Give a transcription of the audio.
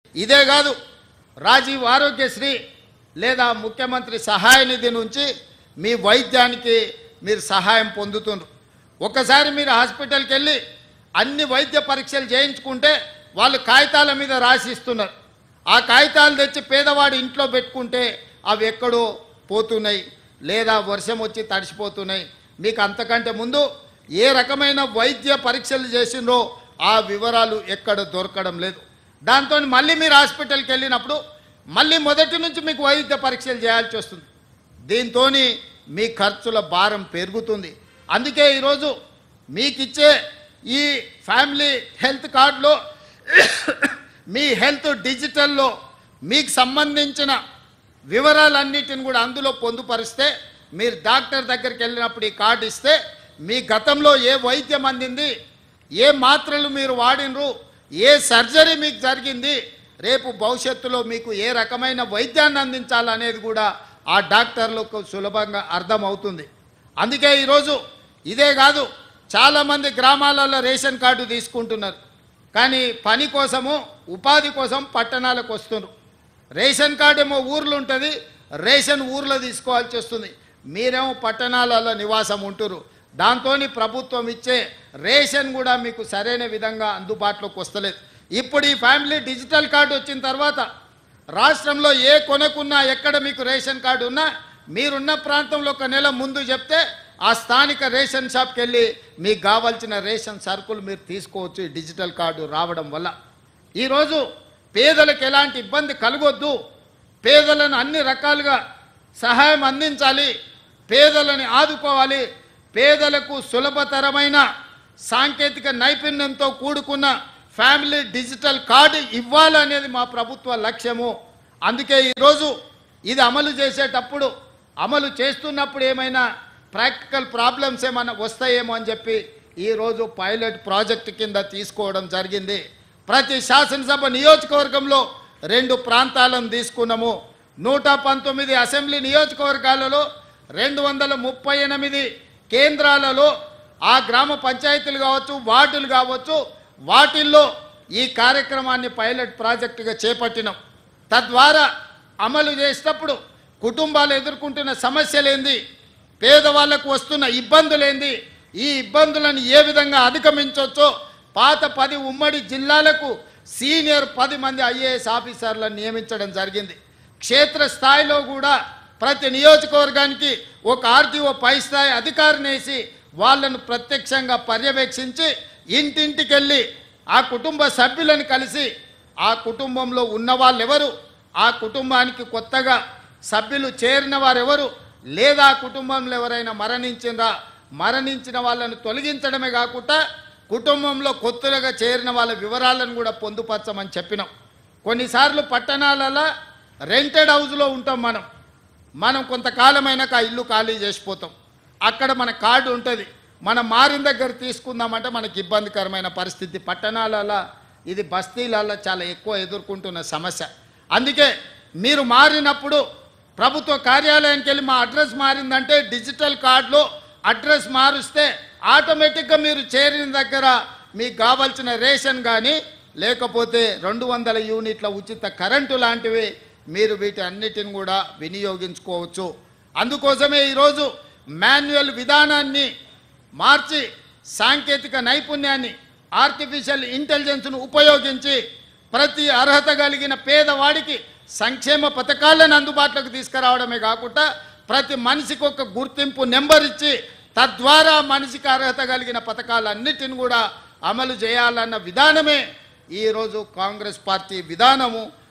ఇదే కాదు, రాజీవ్ ఆరోగ్యశ్రీ లేదా ముఖ్యమంత్రి సహాయ నిధి నుంచి మీ వైద్యానికి మీరు సహాయం పొందుతున్నారు. ఒకసారి మీరు హాస్పిటల్కి వెళ్ళి అన్ని వైద్య పరీక్షలు చేయించుకుంటే వాళ్ళు కాగితాల మీద రాసిస్తున్నారు. ఆ కాగితాలు తెచ్చి పేదవాడి ఇంట్లో పెట్టుకుంటే అవి ఎక్కడో పోతున్నాయి లేదా వర్షం వచ్చి తడిసిపోతున్నాయి. మీకు అంతకంటే ముందు ఏ రకమైన వైద్య పరీక్షలు చేసిండ్రో ఆ వివరాలు ఎక్కడ దొరకడం లేదు. దాంతో మళ్ళీ మీరు హాస్పిటల్కి వెళ్ళినప్పుడు మళ్ళీ మొదటి నుంచి మీకు వైద్య పరీక్షలు చేయాల్సి వస్తుంది. దీంతో మీ ఖర్చుల భారం పెరుగుతుంది. అందుకే ఈరోజు మీకు ఇచ్చే ఈ ఫ్యామిలీ హెల్త్ కార్డులో మీ హెల్త్ డిజిటల్లో మీకు సంబంధించిన వివరాలన్నిటిని కూడా అందులో పొందుపరిస్తే మీరు డాక్టర్ దగ్గరికి వెళ్ళినప్పుడు ఈ కార్డు ఇస్తే మీ గతంలో ఏ వైద్యం అందింది, ఏ మాత్రలు మీరు వాడినరు, ఏ సర్జరీ మీకు జరిగింది, రేపు భవిష్యత్తులో మీకు ఏ రకమైన వైద్యాన్ని అందించాలనేది కూడా ఆ డాక్టర్లకు సులభంగా అర్థమవుతుంది. అందుకే ఈరోజు ఇదే కాదు, చాలామంది గ్రామాలలో రేషన్ కార్డు తీసుకుంటున్నారు. కానీ పని కోసము ఉపాధి కోసం పట్టణాలకు వస్తున్నారు. రేషన్ కార్డు ఏమో ఊర్లో ఉంటుంది, రేషన్ ఊర్లో తీసుకోవాల్సి వస్తుంది. మీరేమో పట్టణాలలో నివాసం ఉంటున్నారు. దాంతో ప్రభుత్వం ఇచ్చే రేషన్ కూడా మీకు సరైన విధంగా అందుబాటులోకి వస్తలేదు. ఇప్పుడు ఈ ఫ్యామిలీ డిజిటల్ కార్డు వచ్చిన తర్వాత రాష్ట్రంలో ఏ కొనకున్నా ఎక్కడ మీకు రేషన్ కార్డు ఉన్నా మీరున్న ప్రాంతంలో ఒక నెల ముందు చెప్తే ఆ స్థానిక రేషన్ షాప్కి వెళ్ళి మీకు కావాల్సిన రేషన్ సరుకులు మీరు తీసుకోవచ్చు. ఈ డిజిటల్ కార్డు రావడం వల్ల ఈరోజు పేదలకు ఎలాంటి ఇబ్బంది కలగొద్దు, పేదలను అన్ని రకాలుగా సహాయం అందించాలి, పేదలని ఆదుకోవాలి, పేదలకు సులభతరమైన సాంకేతిక నైపుణ్యంతో కూడుకున్న ఫ్యామిలీ డిజిటల్ కార్డు ఇవ్వాలనేది మా ప్రభుత్వ లక్ష్యము. అందుకే ఈరోజు ఇది అమలు చేసేటప్పుడు అమలు చేస్తున్నప్పుడు ఏమైనా ప్రాక్టికల్ ప్రాబ్లమ్స్ ఏమైనా వస్తాయేమో అని చెప్పి ఈరోజు పైలట్ ప్రాజెక్టు కింద తీసుకోవడం జరిగింది. ప్రతి శాసనసభ నియోజకవర్గంలో 2 ప్రాంతాలను తీసుకున్నాము. 119 అసెంబ్లీ నియోజకవర్గాలలో 238 కేంద్రాలలో ఆ గ్రామ పంచాయతీలు కావచ్చు, వార్డులు కావచ్చు, వాటిల్లో ఈ కార్యక్రమాన్ని పైలట్ ప్రాజెక్టుగా చేపట్టినాం. తద్వారా అమలు చేసేటప్పుడు కుటుంబాలు ఎదుర్కొంటున్న సమస్యలేంది, పేదవాళ్లకు వస్తున్న ఇబ్బందులేంది, ఈ ఇబ్బందులను ఏ విధంగా అధిగమించవచ్చో పాత 10 ఉమ్మడి జిల్లాలకు సీనియర్ 10 మంది ఐఏఎస్ ఆఫీసర్లను నియమించడం జరిగింది. క్షేత్రస్థాయిలో కూడా ప్రతి నియోజకవర్గానికి ఒక ఆర్టీఓ పై స్థాయి అధికారిని వేసి వాళ్ళను ప్రత్యక్షంగా పర్యవేక్షించి ఇంటింటికి వెళ్ళి ఆ కుటుంబ సభ్యులను కలిసి ఆ కుటుంబంలో ఉన్న వాళ్ళు ఎవరు, ఆ కుటుంబానికి కొత్తగా సభ్యులు చేరిన వారెవరు, లేదా కుటుంబంలో ఎవరైనా మరణించిన వాళ్ళను తొలగించడమే కాకుండా కుటుంబంలో కొత్తగా చేరిన వాళ్ళ వివరాలను కూడా పొందుపరచమని చెప్పినాం. కొన్నిసార్లు పట్టణాలలో రెంటెడ్ హౌస్లో ఉంటాం. మనం కొంతకాలమైనాక ఆ ఇల్లు ఖాళీ చేసిపోతాం. అక్కడ మన కార్డు ఉంటుంది, మనం మారిన దగ్గర తీసుకుందామంటే మనకి ఇబ్బందికరమైన పరిస్థితి. పట్టణాలలో ఇది బస్తీలలో చాలా ఎక్కువ ఎదుర్కొంటున్న సమస్య. అందుకే మీరు మారినప్పుడు ప్రభుత్వ కార్యాలయానికి వెళ్ళి మా అడ్రస్ మారిందంటే డిజిటల్ కార్డులో అడ్రస్ మారుస్తే ఆటోమేటిక్గా మీరు చేరిన దగ్గర మీకు కావాల్సిన రేషన్ కానీ లేకపోతే 200 యూనిట్ల ఉచిత కరెంటు లాంటివి మీరు వీటి అన్నిటిని కూడా వినియోగించుకోవచ్చు. అందుకోసమే ఈరోజు మాన్యువల్ విధానాన్ని మార్చి సాంకేతిక నైపుణ్యాన్ని ఆర్టిఫిషియల్ ఇంటెలిజెన్స్ను ఉపయోగించి ప్రతి అర్హత కలిగిన పేదవాడికి సంక్షేమ పథకాలను అందుబాటులోకి తీసుకురావడమే కాకుండా ప్రతి మనిషికి ఒక గుర్తింపు నెంబర్ ఇచ్చి తద్వారా మనిషికి అర్హత కలిగిన పథకాలన్నిటిని కూడా అమలు చేయాలన్న విధానమే ఈరోజు కాంగ్రెస్ పార్టీ విధానము.